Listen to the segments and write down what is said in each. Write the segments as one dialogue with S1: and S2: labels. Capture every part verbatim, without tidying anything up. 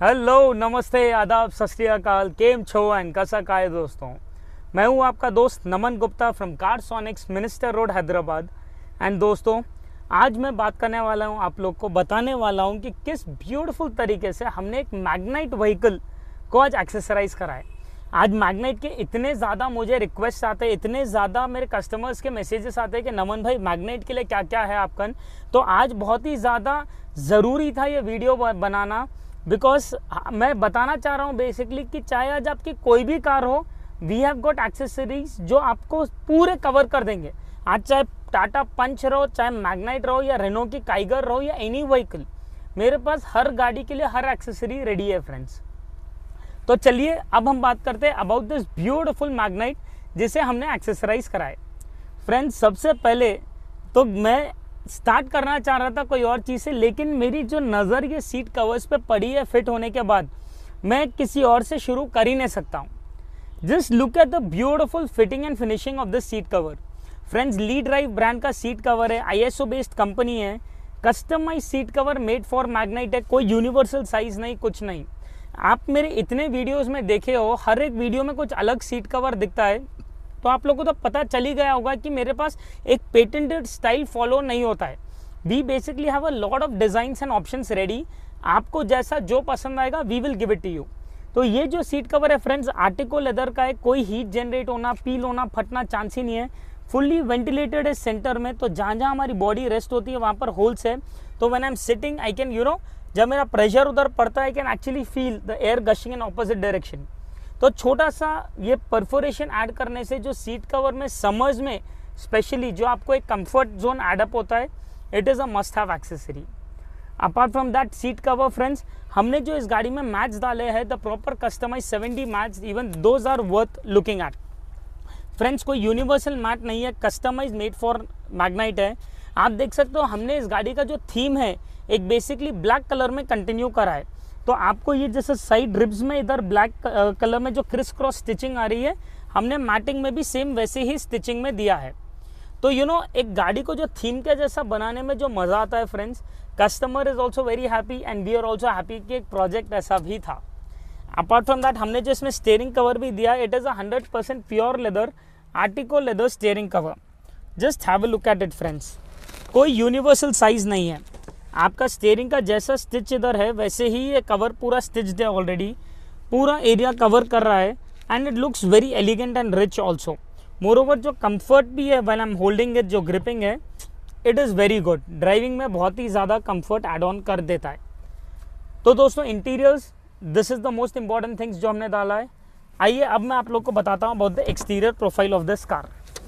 S1: Hello, नमस्ते, आदाब, सत श्री अकाल, केम छो एंड कैसा का है दोस्तों। मैं हूं आपका दोस्त Naman Gupta from Carsonics, Minister Road, Hyderabad. And दोस्तों, आज मैं बात करने वाला हूं, आप लोग को बताने वाला हूं कि किस ब्यूटीफुल तरीके से हमने एक मैग्नाइट व्हीकल को आज एक्सेसराइज करा है। आज मैग्नाइट के इतने ज़्यादा मुझे रिक्वेस्ट आते हैं, इतने ज़्यादा मेरे कस्टमर्स के मैसेजेस आते हैं कि नमन भाई मैग्नाइट के लिए क्या क्या है आपका। तो आज बहुत ही ज़्यादा ज़रूरी था ये वीडियो बनाना, बिकॉज मैं बताना चाह रहा हूँ बेसिकली कि चाहे आज आपकी कोई भी कार हो, वी हैव गॉट एक्सेसरीज जो आपको पूरे कवर कर देंगे। आज चाहे टाटा पंच रहो, चाहे मैग्नाइट रहो, या रेनो की काइगर रहो, या एनी व्हीकल, मेरे पास हर गाड़ी के लिए हर एक्सेसरी रेडी है फ्रेंड्स। तो चलिए अब हम बात करते हैं अबाउट दिस ब्यूटीफुल मैग्नाइट जिसे हमने एक्सेसराइज कराए। फ्रेंड्स, सबसे पहले तो मैं स्टार्ट करना चाह रहा था कोई और चीज़ से, लेकिन मेरी जो नज़र ये सीट कवर्स पे पड़ी है फिट होने के बाद, मैं किसी और से शुरू कर ही नहीं सकता हूँ। Just look at the beautiful fitting and finishing of this seat cover. Friends, Lee drive brand का सीट कवर है, I S O based company है, customize seat cover made for Magnite है, कोई यूनिवर्सल साइज नहीं, कुछ नहीं। आप मेरे इतने वीडियोज़ में देखे हो, हर एक वीडियो में कुछ अलग सीट कवर दिखता है, तो आप लोगों को तो पता चल ही गया होगा कि मेरे पास एक पेटेंटेड स्टाइल फॉलो नहीं होता है। We basically have a lot of designs and options ready. आपको जैसा जो पसंद आएगा we will give it to you. तो ये जो सीट कवर है फ्रेंड्स, आर्टिको लेदर का है, कोई हीट जनरेट होना, पील होना, फटना चांस ही नहीं है। फुल्ली वेंटिलेटेड है सेंटर में, तो जहाँ जहाँ हमारी बॉडी रेस्ट होती है वहाँ पर होल्स है। तो when I am sitting I can you know जब मेरा प्रेशर उधर पड़ता है, I can actually feel the air gushing in opposite direction. तो छोटा सा ये परफोरेशन ऐड करने से जो सीट कवर में समर्स में स्पेशली जो आपको एक कंफर्ट जोन एडअप होता है, it is a must have accessory. Apart from that seat cover friends, हमने जो इस गाड़ी में मैट्स डाले हैं, the proper customize seventy mats, even those are worth looking at. Friends, कोई यूनिवर्सल मैट नहीं है, कस्टमाइज मेड फॉर मैग्नाइट है। आप देख सकते हो हमने इस गाड़ी का जो थीम है एक बेसिकली ब्लैक कलर में कंटिन्यू करा है। तो आपको ये जैसे साइड रिब्स में इधर ब्लैक कलर में जो क्रिस क्रॉस स्टिचिंग आ रही है, हमने मैटिंग में भी सेम वैसे ही स्टिचिंग में दिया है। तो यू नो एक गाड़ी को जो थीम के जैसा बनाने में जो मज़ा आता है friends, customer is also very happy and we are also happy कि एक प्रोजेक्ट ऐसा भी था। अपार्ट फ्रॉम दैट हमने जो इसमें स्टीयरिंग कवर भी दिया, it is a hundred percent pure leather, Artico leather steering cover. Just have a look at it friends. कोई यूनिवर्सल साइज़ नहीं है, आपका स्टीयरिंग का जैसा स्टिच इधर है वैसे ही ये कवर पूरा स्टिच्ड है ऑलरेडी, पूरा एरिया कवर कर रहा है and it looks very elegant and rich also. Moreover जो कंफर्ट भी है when I am holding it, जो ग्रिपिंग है, it is very good. Driving में बहुत ही ज़्यादा कंफर्ट एड ऑन कर देता है। तो दोस्तों, interiors, this is the most important things जो हमने डाला है। आइए अब मैं आप लोग को बताता हूँ about the exterior profile of this car.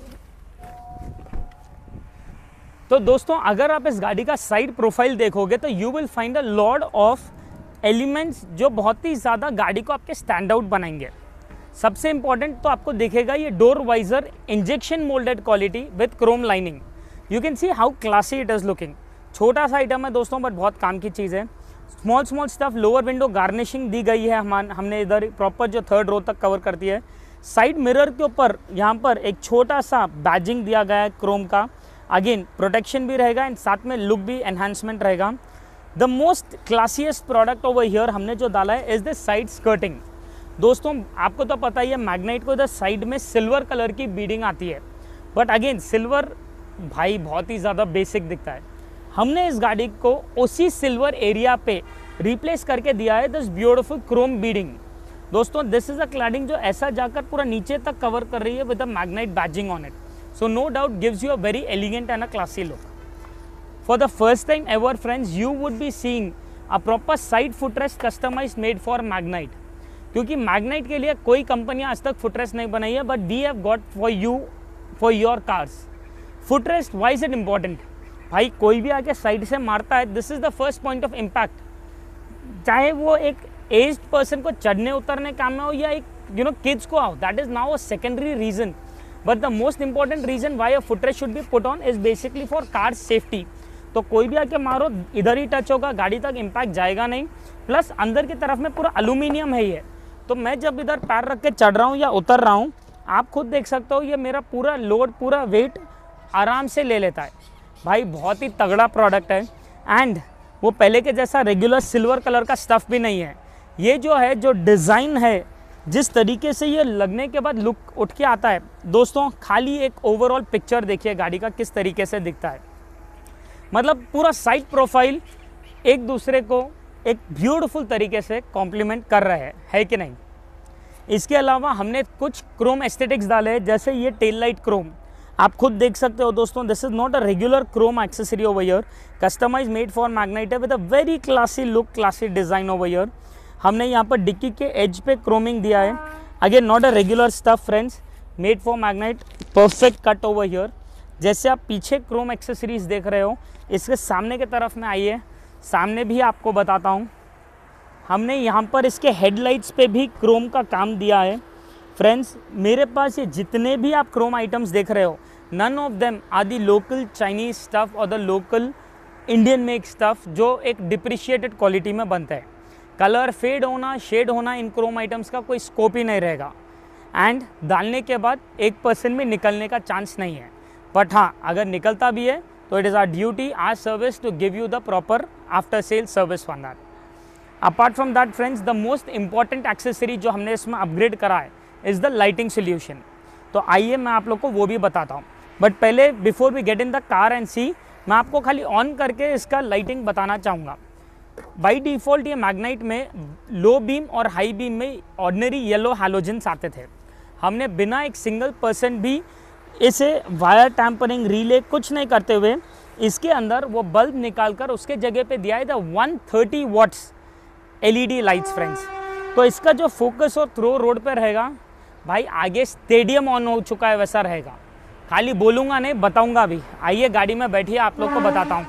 S1: तो दोस्तों, अगर आप इस गाड़ी का साइड प्रोफाइल देखोगे तो you will find a lot of elements जो बहुत ही ज़्यादा गाड़ी को आपके स्टैंड आउट बनाएंगे। सबसे इंपॉर्टेंट तो आपको दिखेगा ये door visor injection moulded quality with chrome lining. You can see how classy it is looking. छोटा सा आइटम है दोस्तों, बट बहुत काम की चीज़ है। Small small stuff, lower window garnishing दी गई है, हम हमने इधर प्रॉपर जो थर्ड रो तक कवर करती है। साइड मिरर के ऊपर यहाँ पर एक छोटा सा बैजिंग दिया गया है क्रोम का। अगेन प्रोटेक्शन भी रहेगा एंड साथ में लुक भी एनहांसमेंट रहेगा। The most classiest product over here हमने जो डाला है इज दिस साइड स्कर्टिंग। दोस्तों, आपको तो पता ही है मैग्नाइट को इधर साइड में सिल्वर कलर की बीडिंग आती है, बट अगेन सिल्वर भाई बहुत ही ज़्यादा बेसिक दिखता है। हमने इस गाड़ी को उसी सिल्वर एरिया पे रिप्लेस करके दिया है दिस ब्यूटिफुल क्रोम बीडिंग। दोस्तों, दिस इज़ अ क्लैडिंग जो ऐसा जाकर पूरा नीचे तक कवर कर रही है with a Magnite badging on it. So no doubt gives you a very elegant and a classy look. For the first time ever friends, you would be seeing a proper side footrest customized made for Magnite. क्योंकि Magnite के लिए कोई company आज तक footrest नहीं बनाई है, but we have got for you for your cars. Footrest, why is it important? भाई कोई भी आके साइड से मारता है, this is the first point of impact. चाहे वो एक aged person को चढ़ने उतरने काम में हो या एक you know kids को आओ, that is now a secondary reason. But the most important reason why a footrest should be put on is basically for car safety. तो कोई भी आके मारो इधर ही टच होगा, गाड़ी तक इम्पैक्ट जाएगा नहीं। प्लस अंदर की तरफ में पूरा एल्यूमिनियम है ये, तो मैं जब इधर पैर रख के चढ़ रहा हूँ या उतर रहा हूँ, आप खुद देख सकते हो ये मेरा पूरा लोड, पूरा वेट आराम से ले लेता है। भाई बहुत ही तगड़ा प्रोडक्ट है एंड वो पहले के जैसा रेगुलर सिल्वर कलर का स्टफ़ भी नहीं है। ये जो है जो डिज़ाइन है, जिस तरीके से ये लगने के बाद लुक उठ के आता है दोस्तों, खाली एक ओवरऑल पिक्चर देखिए गाड़ी का किस तरीके से दिखता है। मतलब पूरा साइड प्रोफाइल एक दूसरे को एक ब्यूटीफुल तरीके से कॉम्प्लीमेंट कर रहे हैं, है कि नहीं। इसके अलावा हमने कुछ क्रोम एस्थेटिक्स डाले हैं, जैसे ये टेल लाइट क्रोम आप खुद देख सकते हो दोस्तों। This is not a regular chrome accessory over here, customize made for Magnite with a very classy look, classy design over here. हमने यहाँ पर डिक्की के एज पे क्रोमिंग दिया है, again not a regular stuff friends, made for Magnite, perfect cut over here. जैसे आप पीछे क्रोम एक्सेसरीज देख रहे हो, इसके सामने की तरफ में आइए, सामने भी आपको बताता हूँ। हमने यहाँ पर इसके हेडलाइट्स पे भी क्रोम का काम दिया है फ्रेंड्स। मेरे पास ये जितने भी आप क्रोम आइटम्स देख रहे हो, none of them are the local Chinese stuff और the local Indian make stuff, जो एक डिप्रिशिएटेड क्वालिटी में बनता है। कलर फेड होना, शेड होना इन क्रोम आइटम्स का कोई स्कोप ही नहीं रहेगा, एंड डालने के बाद एक परसेंट में निकलने का चांस नहीं है। बट हाँ, अगर निकलता भी है तो it is our duty, our service to give you the proper after sale service for that. Apart from that friends, the most important accessory जो हमने इसमें अपग्रेड करा है इज़ द लाइटिंग सोल्यूशन। तो आइए मैं आप लोग को वो भी बताता हूँ, बट पहले before we get in the car and see, मैं आपको खाली ऑन करके इसका लाइटिंग बताना चाहूँगा। बाई डिफ़ॉल्ट ये मैग्नाइट में लो बीम और हाई बीम में ऑर्डिनरी येलो हैलोजेंस आते थे। हमने बिना एक सिंगल परसेंट भी इसे वायर टैम्परिंग, रिले कुछ नहीं करते हुए इसके अंदर वो बल्ब निकालकर उसके जगह पे दिया है the one thirty watts LED lights friends. तो इसका जो फोकस और थ्रो रोड पे रहेगा भाई, आगे स्टेडियम ऑन हो चुका है वैसा रहेगा। खाली बोलूँगा नहीं, बताऊँगा भी। आइए गाड़ी में बैठिए, आप लोग को बताता हूँ।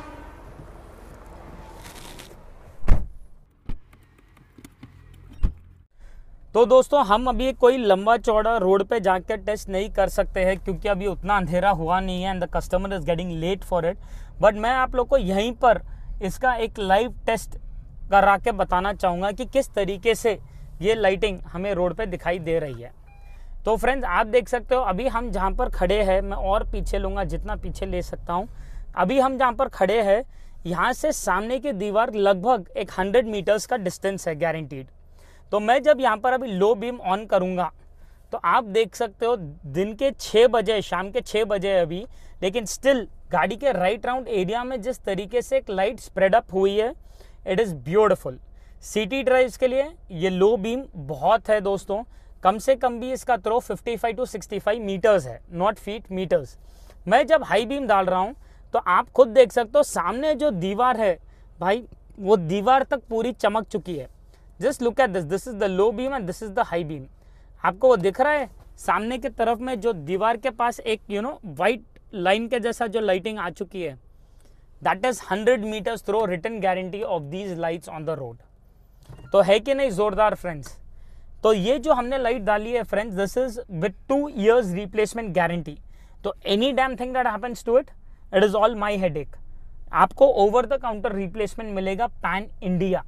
S1: तो दोस्तों, हम अभी कोई लंबा चौड़ा रोड पे जाकर टेस्ट नहीं कर सकते हैं, क्योंकि अभी उतना अंधेरा हुआ नहीं है and the customer is getting late for it. But मैं आप लोग को यहीं पर इसका एक लाइव टेस्ट करा के बताना चाहूँगा कि किस तरीके से ये लाइटिंग हमें रोड पे दिखाई दे रही है। तो फ्रेंड्स, आप देख सकते हो अभी हम जहाँ पर खड़े हैं, मैं और पीछे लूँगा जितना पीछे ले सकता हूँ। अभी हम जहाँ पर खड़े हैं, यहाँ से सामने की दीवार लगभग एक हंड्रेड मीटर्स का डिस्टेंस है गारंटीड। तो मैं जब यहाँ पर अभी लो बीम ऑन करूँगा तो आप देख सकते हो दिन के छः बजे, शाम के छः बजे अभी, लेकिन स्टिल गाड़ी के राइट राउंड एरिया में जिस तरीके से एक लाइट स्प्रेड अप हुई है, it is beautiful. City drives के लिए ये लो बीम बहुत है दोस्तों। कम से कम भी इसका थ्रो पचपन टू पैंसठ मीटर्स है, नॉट फीट, मीटर्स। मैं जब हाई बीम डाल रहा हूँ तो आप खुद देख सकते हो सामने जो दीवार है भाई, वो दीवार तक पूरी चमक चुकी है। Just look at this, this is the low beam and this is the high beam. आपको वो दिख रहा है सामने की तरफ में जो दीवार के पास एक यू नो वाइट लाइन के जैसा जो लाइटिंग आ चुकी है, that is hundred metres throw, written guarantee of these lights on the road. तो है कि नहीं जोरदार फ्रेंड्स। तो ये जो हमने लाइट डाली है friends, this is with two years replacement guarantee. तो any damn thing that happens to it, it is all my headache. आपको ओवर द काउंटर रिप्लेसमेंट मिलेगा पैन इंडिया।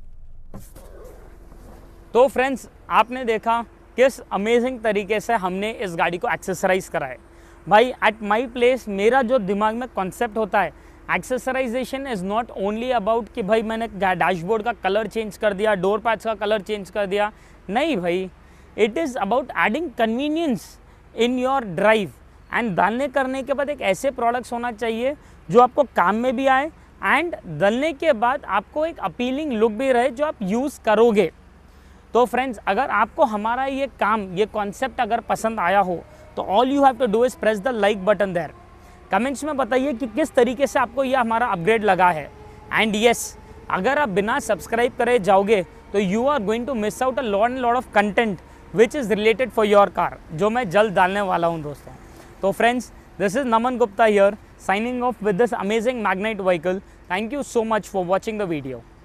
S1: तो फ्रेंड्स, आपने देखा किस अमेजिंग तरीके से हमने इस गाड़ी को एक्सेसराइज करा है। भाई एट माई प्लेस मेरा जो दिमाग में कॉन्सेप्ट होता है, accessorization is not only about कि भाई मैंने डैशबोर्ड का कलर चेंज कर दिया, डोर पैड्स का कलर चेंज कर दिया। नहीं भाई, it is about adding convenience in your drive. And डालने करने के बाद एक ऐसे प्रोडक्ट्स होना चाहिए जो आपको काम में भी आए एंड डालने के बाद आपको एक अपीलिंग लुक भी रहे जो आप यूज़ करोगे। तो फ्रेंड्स, अगर आपको हमारा ये काम, ये कॉन्सेप्ट अगर पसंद आया हो तो all you have to do is press the like button there. Comments में बताइए कि किस तरीके से आपको ये हमारा अपग्रेड लगा है। एंड येस, अगर आप बिना सब्सक्राइब करे जाओगे तो you are going to miss out a lot and lot of content which is related for your car, जो मैं जल्द डालने वाला हूँ दोस्तों। तो friends, this is Naman Gupta here, signing off with this amazing Magnite vehicle. Thank you so much for watching the video.